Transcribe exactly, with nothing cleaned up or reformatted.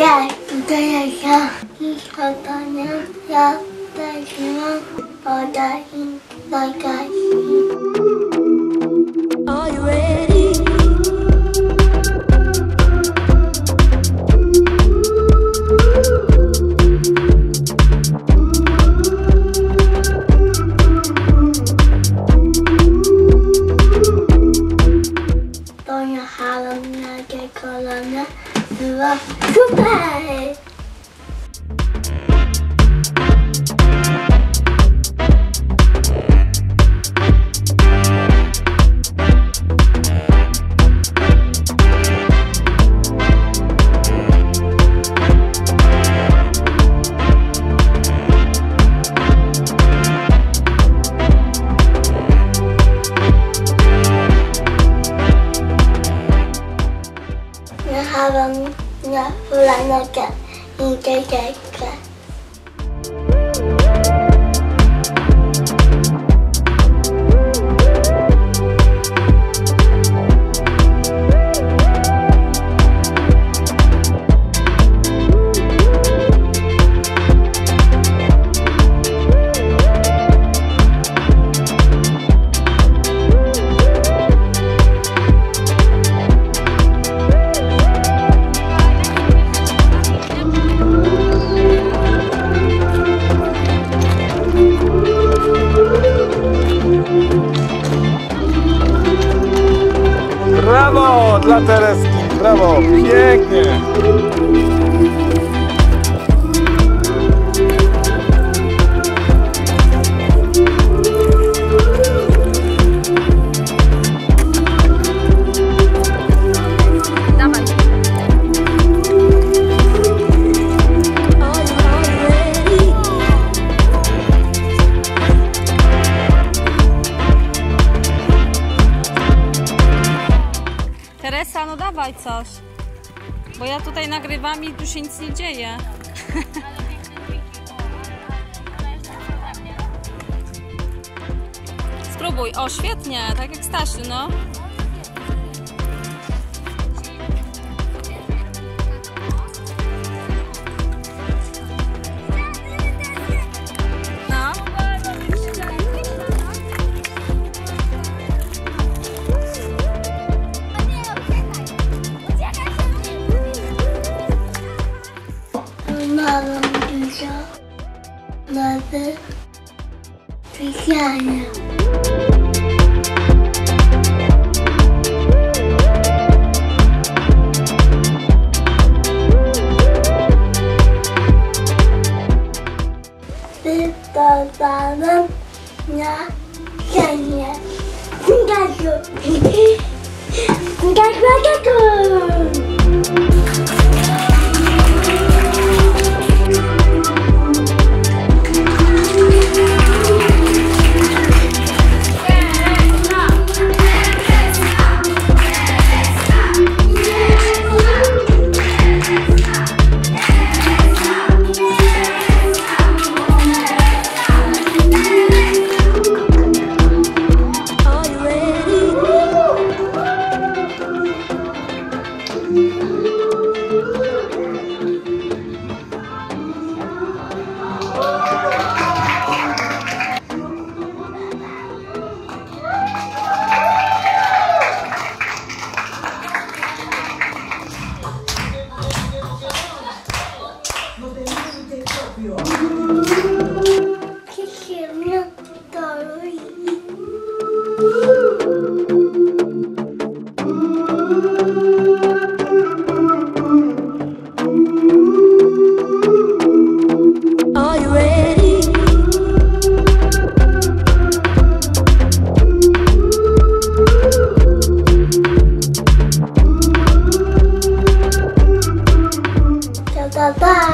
在这上，一头大娘要在希望我的心来开心。Are you ready? 终于好了，那这个人呢？ 出来！你好了。 那不然那个，你这这个。 Brawo dla Tereski, brawo, pięknie! Teresa, no dawaj coś, bo ja tutaj nagrywam i tu się nic nie dzieje. Spróbuj, o świetnie, tak jak Stasiu, no. Mama bisa nanti pisahnya. Kita dalamnya kayaknya enggak tuh, enggak enggak tuh. Bye.